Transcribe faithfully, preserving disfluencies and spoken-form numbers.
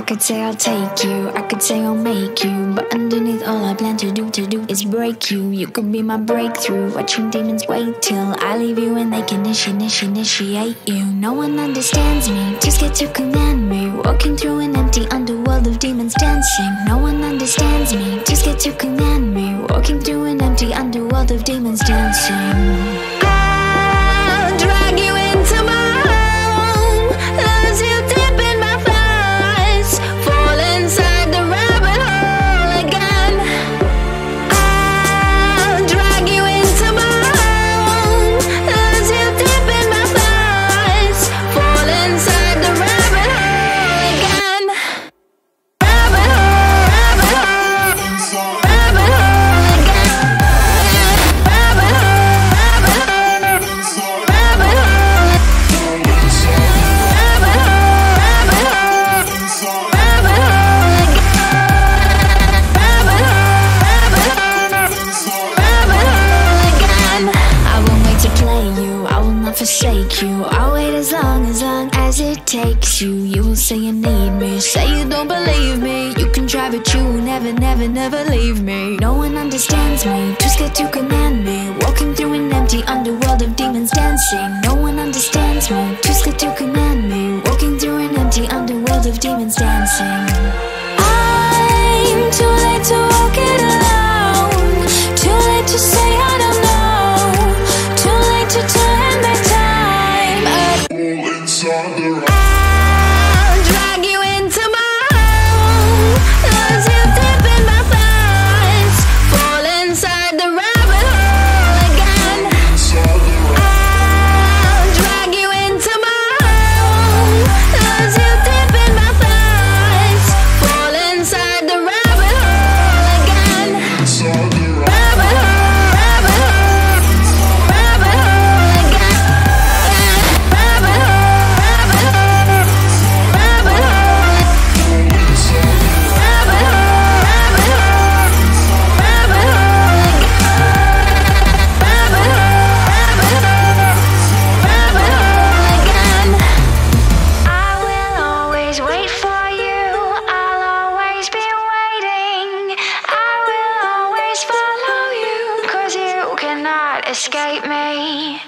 could say I'll take you, I could say I'll make you, but underneath all I plan to do, to do is break you. You could be my breakthrough, watching demons wait till I leave you and they can initiate, initiate you. No one understands me, too scared to command me, walking through an empty underworld of demons dancing. No one understands me, too scared to command me, walking through an empty underworld of demons dancing. I'll drag you into my home, lose you deep in my thighs, fall inside the rabbit hole again. I'll drag you into my home, lose you deep in my thighs, fall inside the rabbit hole again. Rabbit hole, rabbit hole, rabbit hole again. Rabbit hole, rabbit hole, rabbit hole. Rabbit hole, rabbit hole, rabbit hole again. Rabbit hole, rabbit hole, rabbit hole again. I won't wait to play you, I will not forsake you. I'll wait as long, as long as it takes you. You will say you need me, say you don't believe me. You can try but you will never, never, never leave me. No one understands me, too scared to command me, walking through an empty underworld of demons dancing. No one understands me, too scared to command me, walking through an empty underworld of demons dancing. I'm too late to walk it alone, too late to say I don't know, too late to turn back time. All inside the I'll drag you into my home, lose you deep in my thighs, fall inside the rabbit hole again. I'll drag you into my home, lose you deep in my thighs, fall inside the rabbit hole again. Rabbit hole, rabbit hole, rabbit hole again. Rabbit hole, rabbit hole, rabbit hole. Rabbit hole, rabbit hole, rabbit hole again. Rabbit hole, rabbit hole, rabbit hole again. I will always wait for you, I'll always be waiting. I will always follow you, 'cause you cannot escape me.